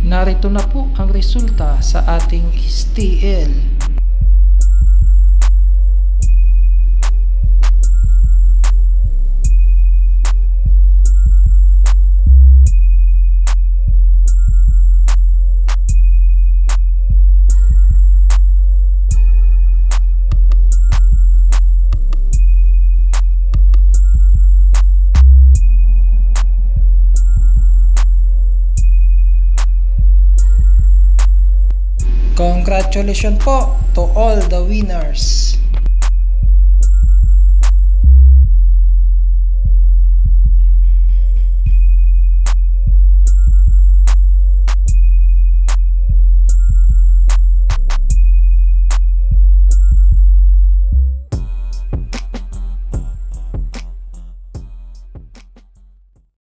Narito na po ang resulta sa ating STL. Congratulations po to all the winners.